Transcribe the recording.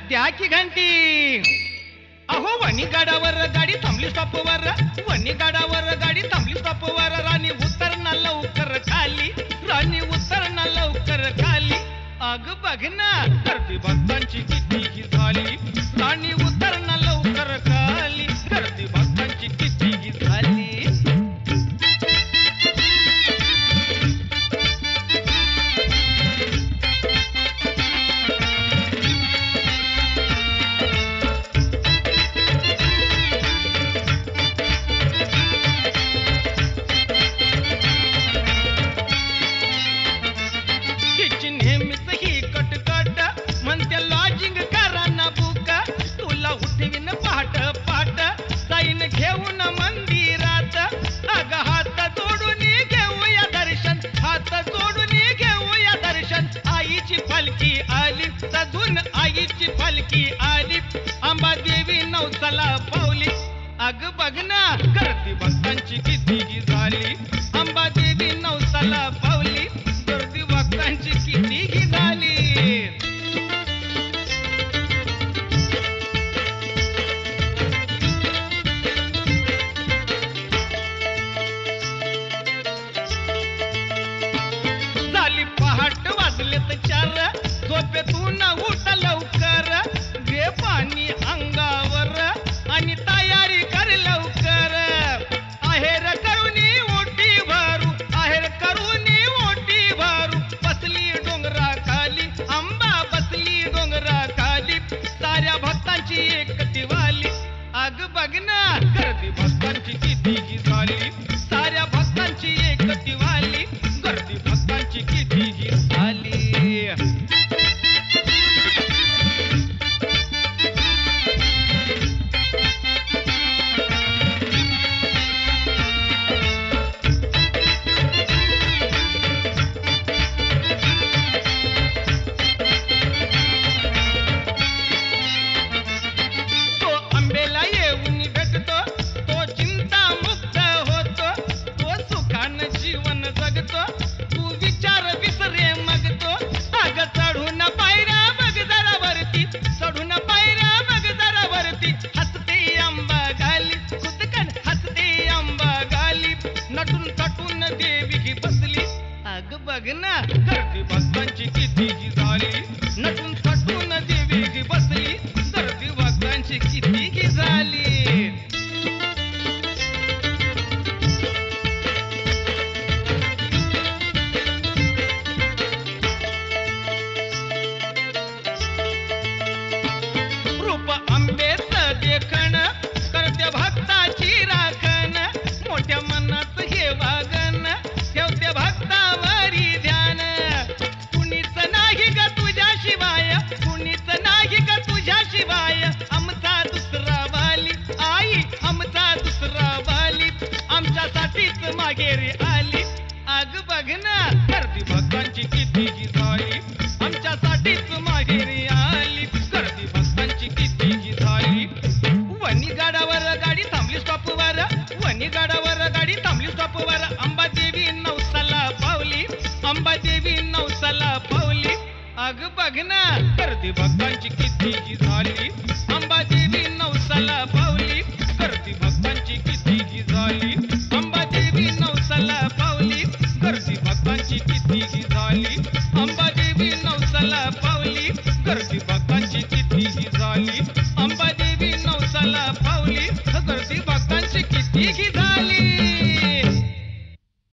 द्या की घंटी. अहो वणी गाडावर गाडी थांबली स्टॉपवर, वणी गाडावर गाडी थांबली स्टॉपवर. राणी उतरणा लवकर खाली, राणी उतरणा लवकर खाली. अग बघ ना गर्दी भक्तांची किती झाली, राणी उतरणा लवकर खाली, गर्दी भक्तांची किती झाली. घेऊन मंदिरात अग हात जोडून घेऊया दर्शन, हात जोडून घेऊया दर्शन. आईची पालखी आली सजून, आईची पालखी आली, अंबादेवी नवसाला पावली. अग बघ ना गर्दी भक्तांची किती झाली, अंबादेवी नवसाला पावली, गर्दी भक्तांची किती झाली. झोपेतून उठ लवकर, घे पाणी अंगावर आणि तयारी कर लवकर. आहेर करूनी ओटी भरू, आहेर करूनी ओटी भरू. बसली डोंगरा खाली, अंबा बसली डोंगरा खाली, साऱ्या भक्तांची एकटी वाली. अग बघ ना गर्दी भक्तांची किती झाली, साऱ्या भक्तांची एकटी वाली, गर्दी भक्तांची किती झाली. बघ ना गर्दी भक्तांची किती झाली, नटून थटून देवी बसली, गर्दी भक्तांची किती झाली. रूप आंबेच देखण करते भक्ताची राखण, मोठ्या मनात हे वागण ठेवते भक्तावरी ध्यान. कुणीच नाही ग तुझ्या शिवाय, कुणीच नाही ग तुझ्या शिवाय, आमचा दुसरा वाली आई, आमचा दुसरा वाली, आमच्यासाठीच मागेरी आली. अग बघ ना गर्दी भक्तांची किती झाली, आमच्यासाठीच मागेरी आली, गर्दी भक्तांची किती झाली. वणी गाडावर गाडी थांबली स्टॉपवर, वणी गाडावर गाडी थांबली स्टॉपवर. अंबादेवी नवसाला पावली, अंबादेवी नवसाला पावली. अग बघ ना गर्दी भक्तांची किती झाली, अंबादेवी नवसाला पावली, गर्दी भक्तांची किती झाली, अंबादेवी नवसाला पावली, गर्दी भक्तांची किती झाली, अंबादेवी नवसाला पावली, गर्दी भक्तांची किती झाली, अंबादेवी नवसाला पावली, गर्दी भक्तांची किती